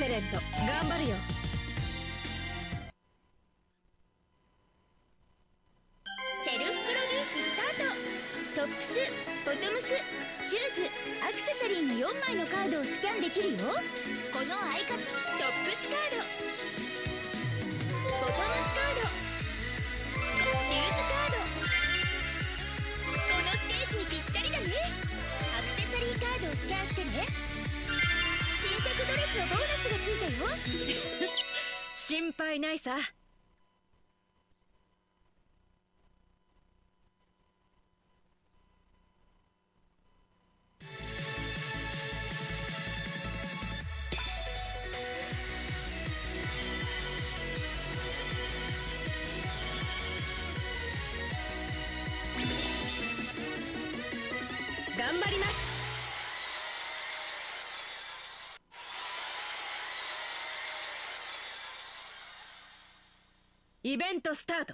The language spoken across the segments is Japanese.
セレント、頑張るよ。 セルフプロデューススタート。トップス、ボトムス、シューズ、アクセサリーの4枚のカードをスキャンできるよ。このアイカツ、トップスカード、ボトムスカード、シューズカード。このステージにぴったりだね。アクセサリーカードをスキャンしてね。新作ドレスのボーナスがついたよ。 心配ないさ。頑張ります。イベントスタート。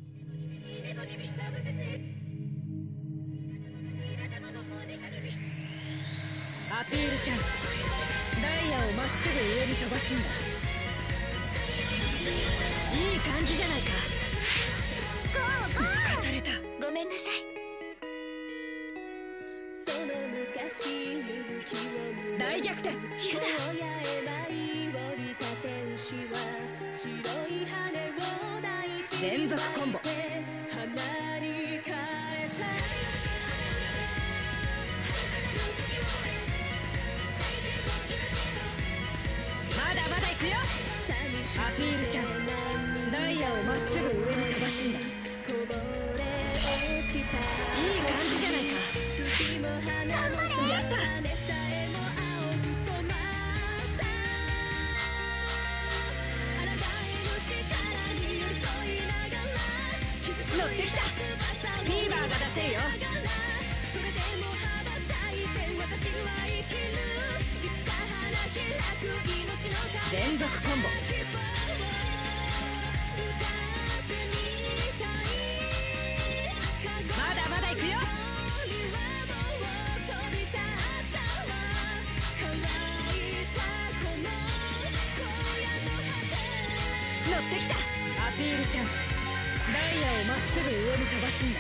アピールチャンス。ダイヤをまっすぐ上に飛ばすんだ。いい感じじゃないか。 ゴーゴー。 抜かされた。 ごめんなさい。 大逆転。 やだ。 連続コンボ。まだまだ行くよ。アピールチャンス。ダイヤをまっすぐ上に飛ばすんだ。いい感じじゃないか。やった。乗ってきた。フィーバーが出せるよ。連続コンボ。まだまだ行くよ。乗ってきた。アピールチャンス。ダイヤをまっすぐ上に飛ばすんだ。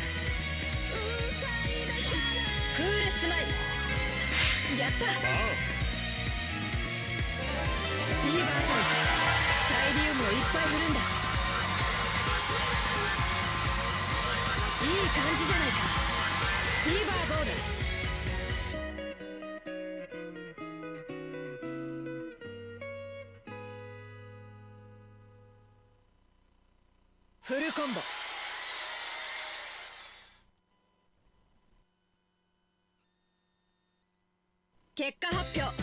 クールスマイル。やった。フィーバータイム。サイリウムをいっぱい振るんだ。いい感じじゃないか。フィーバーボーナス。フルコンボ。結果発表。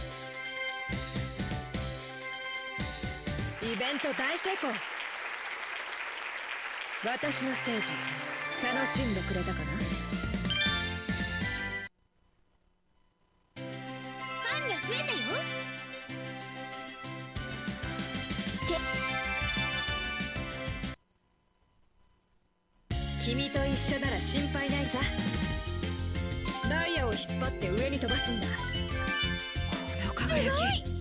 イベント大成功。私のステージ楽しんでくれたかな。 ファンが増えたよ。 君と一緒なら心配ないさ。ダイヤを引っ張って上に飛ばすんだ。この輝き。